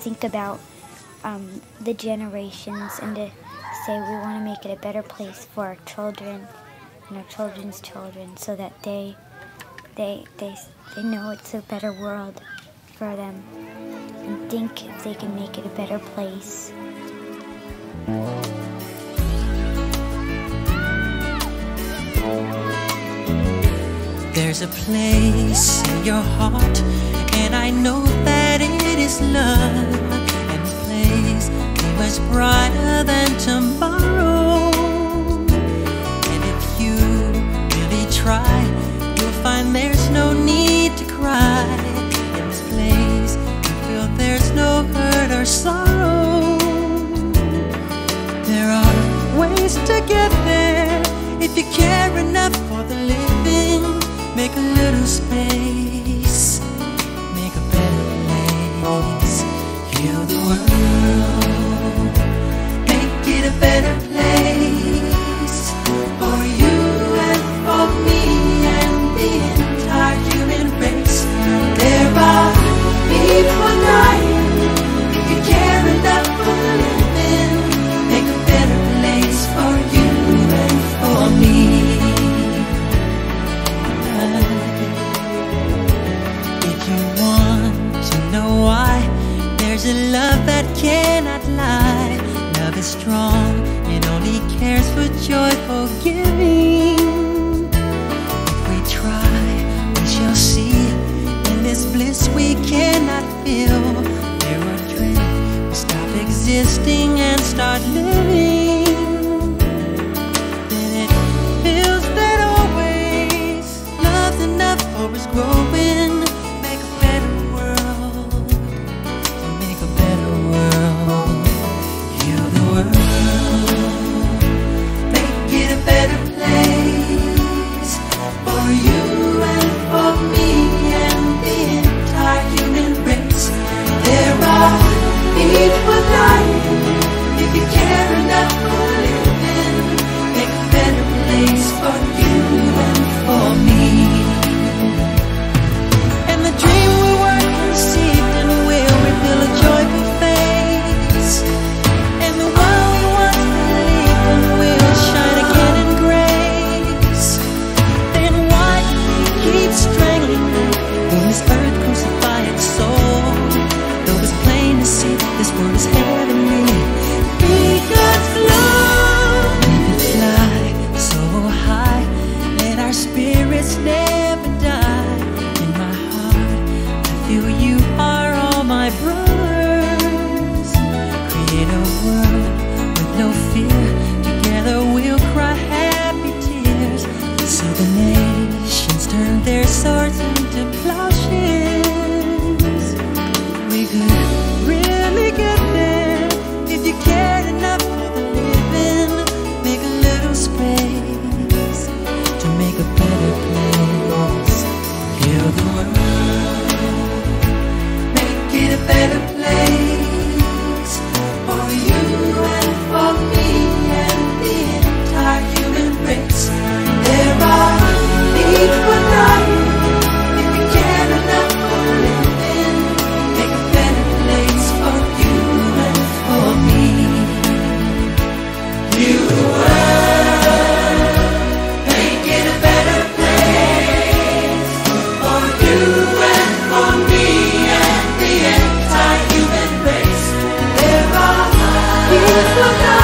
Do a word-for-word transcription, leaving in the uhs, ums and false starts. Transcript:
think about um, the generations and to say we want to make it a better place for our children and our children's children, so that they they they they know it's a better world for them, and think if they can make it a better place. There's a place in your heart, and I know that it is love, and a place much brighter than tomorrow. And if you really try, you'll find there's no need to cry. In this place, you feel there's no hurt or sorrow. There are ways to get there if you care enough for the living. Make a little space, make a better place, heal the world, make it a better place for you and for me and the entire human race. There are people dying. If you care enough for the living, make a better place for you and for me. There's a love that cannot lie. Love is strong, it only cares for joyful giving. If we try, we shall see. In this bliss we cannot feel. There are dreams, we stop existing and start living. Then it feels that always love's enough for us growing. Their swords into plowshares. We could really get there if you cared enough for the living. Make a little space to make a better place. Heal the world, make it a better place for you and for me and the entire human race. There are people dying. If you care enough for living, make a better place for you and for me. Heal the world, make it a better place for you and for me and the entire human race. There are people dying.